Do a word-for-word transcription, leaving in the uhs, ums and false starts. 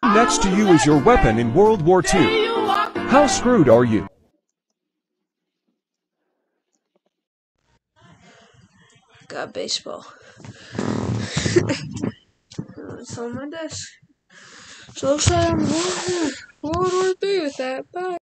next to you is your weapon in World War Two. How screwed are you? Got baseball. It's on my desk. So sad I'm World War Three with that. Bye.